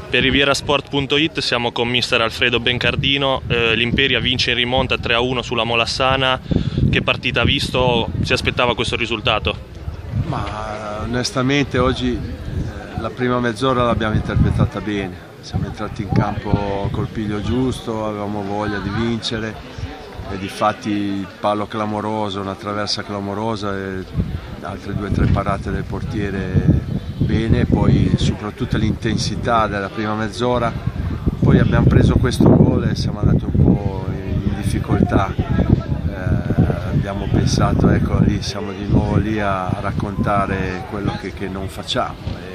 Per Rivierasport.it siamo con mister Alfredo Bencardino. L'Imperia vince in rimonta 3-1 sulla Molassana. Che partita ha visto? Si aspettava questo risultato? Ma onestamente oggi la prima mezz'ora l'abbiamo interpretata bene. Siamo entrati in campo col piglio giusto, avevamo voglia di vincere e difatti il palo clamoroso, una traversa clamorosa e altre 2 o 3 parate del portiere bene, poi soprattutto l'intensità della prima mezz'ora. Poi abbiamo preso questo gol e siamo andati un po' in difficoltà. Abbiamo pensato, ecco, lì siamo di nuovo lì a raccontare quello che non facciamo.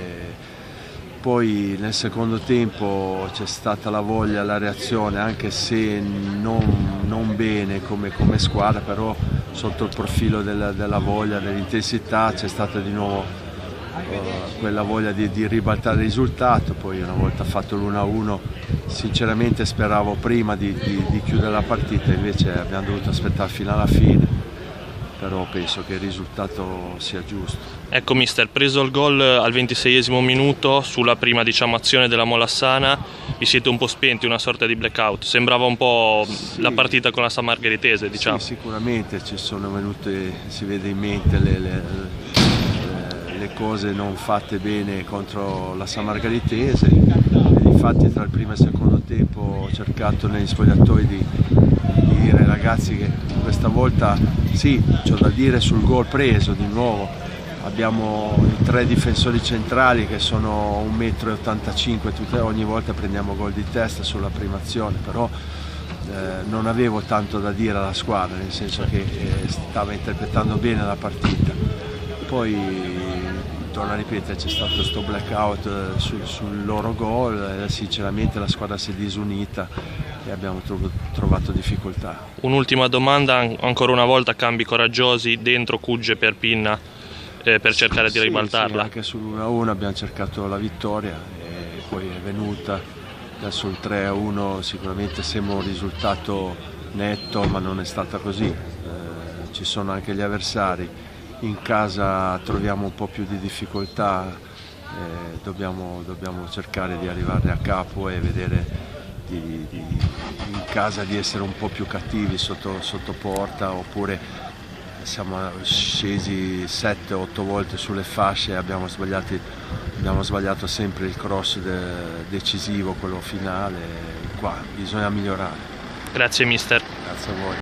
Poi nel secondo tempo c'è stata la voglia, la reazione, anche se non bene come squadra, però sotto il profilo della voglia, dell'intensità c'è stata di nuovo quella voglia di ribaltare il risultato. Poi una volta fatto l'1-1 sinceramente speravo prima di chiudere la partita, invece abbiamo dovuto aspettare fino alla fine, però penso che il risultato sia giusto. Ecco mister, preso il gol al 26esimo minuto sulla prima azione della Molassana, vi siete un po' spenti, una sorta di blackout, sembrava un po' sì, la partita con la Sammargheritese, diciamo. Sì, sicuramente ci sono venute, si vede in mente le cose non fatte bene contro la Sammargheritese, e infatti tra il primo e il secondo tempo ho cercato negli spogliatoi di dire ai ragazzi che questa volta sì, c'ho da dire sul gol preso di nuovo. Abbiamo i 3 difensori centrali che sono 1,85 m, ogni volta prendiamo gol di testa sulla prima azione, però non avevo tanto da dire alla squadra, nel senso che stava interpretando bene la partita. Poi torno a ripetere, c'è stato questo blackout sul loro gol e sinceramente la squadra si è disunita e abbiamo trovato difficoltà. Un'ultima domanda, ancora una volta cambi coraggiosi dentro Cugge e Perpigna per cercare di ribaltarla. Sì, anche sull'1-1 abbiamo cercato la vittoria e poi è venuta. Adesso il 3-1 sicuramente sembra un risultato netto, ma non è stata così. Ci sono anche gli avversari. In casa troviamo un po' più di difficoltà, dobbiamo cercare di arrivare a capo e vedere in casa di essere un po' più cattivi sotto porta, oppure siamo scesi 7-8 volte sulle fasce e abbiamo sbagliato sempre il cross decisivo, quello finale. Qua bisogna migliorare. Grazie mister. Grazie a voi.